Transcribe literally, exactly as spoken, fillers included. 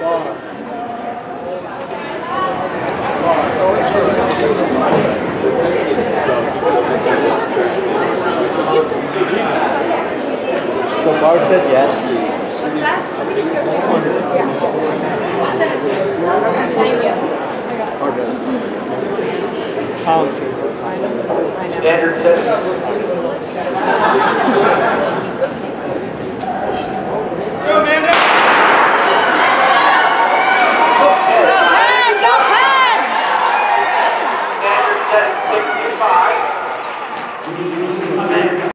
So Barb said yes. Thank you. Tom, Standard set.